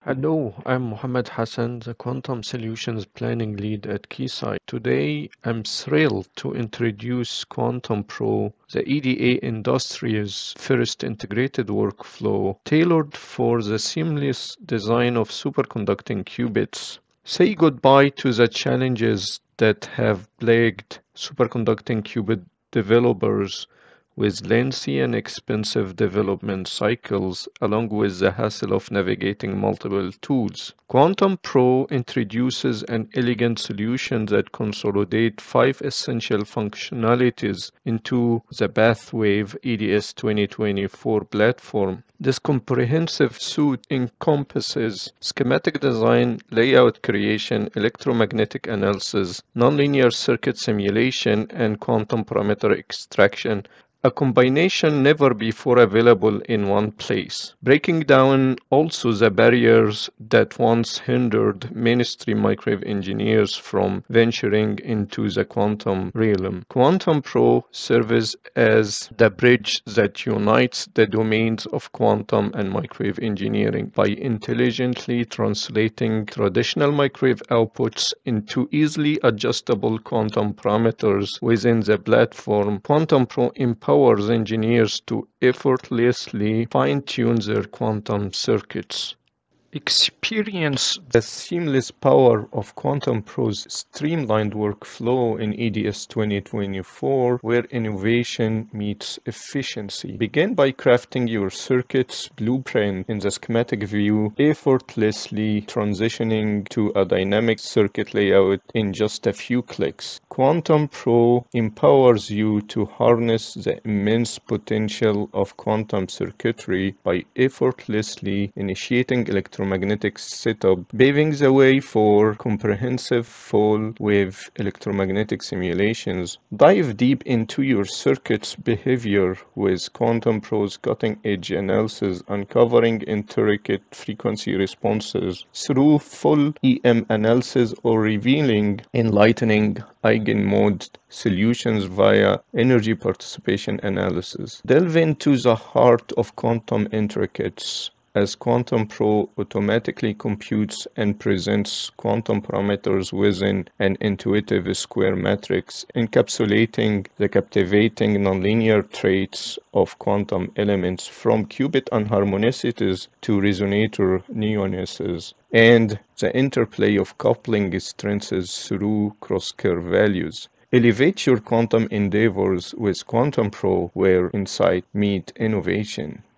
Hello, I'm Mohammed Hassan, the Quantum Solutions Planning Lead at Keysight. Today, I'm thrilled to introduce QuantumPro, the EDA industry's first integrated workflow tailored for the seamless design of superconducting qubits. Say goodbye to the challenges that have plagued superconducting qubit developers with lengthy and expensive development cycles, along with the hassle of navigating multiple tools. Quantum Pro introduces an elegant solution that consolidates 5 essential functionalities into the PathWave EDS 2024 platform. This comprehensive suite encompasses schematic design, layout creation, electromagnetic analysis, nonlinear circuit simulation, and quantum parameter extraction, a combination never before available in one place, breaking down also the barriers that once hindered mainstream microwave engineers from venturing into the quantum realm. Quantum Pro serves as the bridge that unites the domains of quantum and microwave engineering by intelligently translating traditional microwave outputs into easily adjustable quantum parameters within the platform. Quantum Pro empowers engineers to effortlessly fine-tune their quantum circuits. Experience the seamless power of QuantumPro's streamlined workflow in EDS 2024, where innovation meets efficiency. Begin by crafting your circuit's blueprint in the schematic view, effortlessly transitioning to a dynamic circuit layout in just a few clicks. QuantumPro empowers you to harness the immense potential of quantum circuitry by effortlessly initiating electromagnetic setup, paving the way for comprehensive full-wave electromagnetic simulations. Dive deep into your circuit's behavior with QuantumPro's cutting-edge analysis, uncovering intricate frequency responses through full EM analysis or revealing enlightening eigenmode solutions via energy participation analysis. Delve into the heart of quantum intricacies as QuantumPro automatically computes and presents quantum parameters within an intuitive square matrix, encapsulating the captivating nonlinear traits of quantum elements from qubit anharmonicities to resonator nuances, and the interplay of coupling strengths through cross-curve values. Elevate your quantum endeavors with QuantumPro, where insight meets innovation.